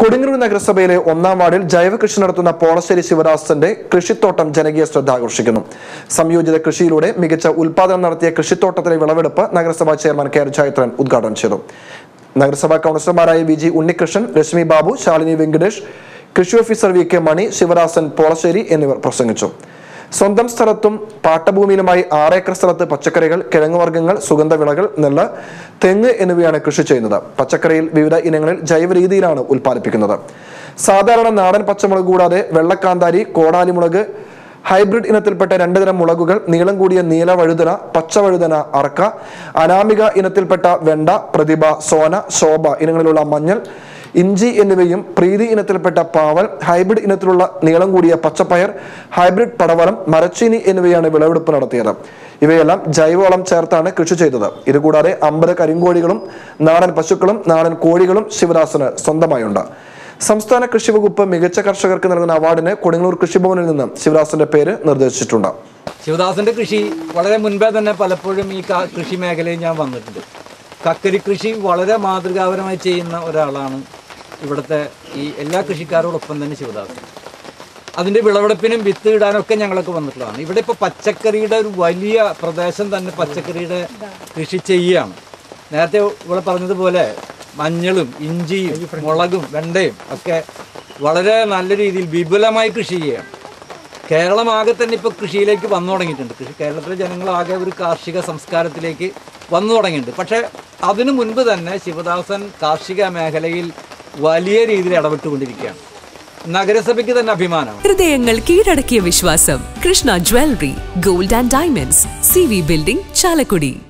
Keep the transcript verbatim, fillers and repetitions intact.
കൊടുങ്ങല്ലൂർ നഗരസഭയിലെ ഒന്നാം വാർഡിൽ ജൈവ കൃഷി നടത്തുന്ന പോളശ്ശേരി ശിവദാസന്റെ കൃഷിത്തോട്ടം ജനകീയ ശ്രദ്ധ ആകർഷിക്കുന്നു. സംയോജിത കൃഷിയിലൂടെ മികച്ച ഉൽപാദനം നടത്തിയ കൃഷിത്തോട്ടത്തിലെ വിളവെടുപ്പ് നഗരസഭാ ചെയർമാൻ കെ ആർ ജയത്രൻ ഉദ്ഘാടനം ചെയ്തു. നഗരസഭാ കൗൺസിലർമാരായ വി ജി ഉണ്ണികൃഷ്ണൻ, രശ്മി ബാബു, ശാലിനി വെങ്കടേഷ്, കൃഷി officer V K Mani, Sivadasan Polassery എന്നിവർ പ്രസംഗിച്ചു. സ്വന്തം സ്ഥലത്തും പാട്ടഭൂമിയിലുമായി ആറേക്കർ സ്ഥലത്ത് പച്ചക്കറികൾ, കിഴങ്ങുവർഗ്ഗങ്ങൾ, സുഗന്ധവിളകൾ, നെല്ല്, തെങ്ങ് എന്നിവയാണ് കൃഷി ചെയ്യുന്നത്. പച്ചക്കറിയിൽ വിവിധ ഇനങ്ങളിൽ ജൈവ രീതിയിലാണ് ഉൽപ്പാദിപ്പിക്കുന്നത്. സാധാരണ നാടൻ പച്ചമുളക് കൂടാതെ വെള്ളക്കാന്താരി, കോടാലിമുളക്, ഹൈബ്രിഡ് ഇനത്തിൽപ്പെട്ട രണ്ട് തരം മുളകുകൾ, നീളം കൂടിയ നീല വഴുതന, പച്ചവഴുതന, അറക്ക, അനാമിക ഇനത്തിൽപ്പെട്ട വെണ്ട, പ്രതിഭ, സോന, ശോഭ ഇനങ്ങളിലുള്ള മഞ്ഞൾ, ഇഞ്ചി എന്നിവയും പ്രീതി ഇനത്തിൽപ്പെട്ട പാവൽ, ഹൈബ്രിഡ് ഇനത്തിലുള്ള നീളം കൂടിയ പച്ചപ്പയർ, ഹൈബ്രിഡ് പടവലം, മരച്ചീനി എന്നിവയാണ് വിളവെടുപ്പ് നടത്തിയത്. ഇവയെല്ലാം ജൈവവളം ചേർത്താണ് കൃഷി ചെയ്തത്. ഇതുകൂടാതെ അമ്പത് കരിങ്കോഴികളും നാടൻ പശുക്കളും നാടൻ കോഴികളും ശിവദാസന് സ്വന്തമായുണ്ട്. സംസ്ഥാന കൃഷി വകുപ്പ് മികച്ച കർഷകർക്ക് നൽകുന്ന അവാർഡിന് കൊടുങ്ങല്ലൂർ കൃഷിഭവനിൽ നിന്ന് ശിവദാസന്റെ പേര് നിർദ്ദേശിച്ചിട്ടുണ്ട്. ശിവദാസന്റെ കൃഷി വളരെ മുൻപേ തന്നെ പലപ്പോഴും ഈ കൃഷി മേഖലയിൽ ഞാൻ വന്നിട്ടുണ്ട്. കക്കരി കൃഷി വളരെ മാതൃകാപരമായി ചെയ്യുന്ന ഒരാളാണ് ഇവിടുത്തെ ഈ എല്ലാ കൃഷിക്കാരോടൊപ്പം തന്നെ ശിവദാസൻ. അതിൻ്റെ വിളവെടുപ്പിനും വിത്ത് ഇടാനൊക്കെ ഞങ്ങളൊക്കെ വന്നിട്ടുള്ളതാണ്. ഇവിടെ ഇപ്പോൾ പച്ചക്കറിയുടെ ഒരു വലിയ പ്രദേശം തന്നെ പച്ചക്കറിയുടെ കൃഷി ചെയ്യുകയാണ്. നേരത്തെ ഇവിടെ പറഞ്ഞതുപോലെ മഞ്ഞളും ഇഞ്ചിയും മുളകും വെണ്ടയും ഒക്കെ വളരെ നല്ല രീതിയിൽ വിപുലമായി കൃഷി ചെയ്യുകയാണ്. കേരളമാകെ തന്നെ ഇപ്പോൾ കൃഷിയിലേക്ക് വന്നു തുടങ്ങിയിട്ടുണ്ട്. കൃഷി കേരളത്തിലെ ജനങ്ങളാകെ ഒരു കാർഷിക സംസ്കാരത്തിലേക്ക് വന്നു തുടങ്ങിയിട്ടുണ്ട്. പക്ഷേ അതിനു മുൻപ് തന്നെ ശിവദാസൻ കാർഷിക മേഖലയിൽ വലിയ രീതിയിൽ ഇടപെട്ടുകൊണ്ടിരിക്കുകയാണ്. നഗരസഭയ്ക്ക് തന്നെ അഭിമാനമാണ്. ഹൃദയങ്ങൾ കീഴടക്കിയ വിശ്വാസം. Krishna jewellery, gold and diamonds, C V building, Chalakudy.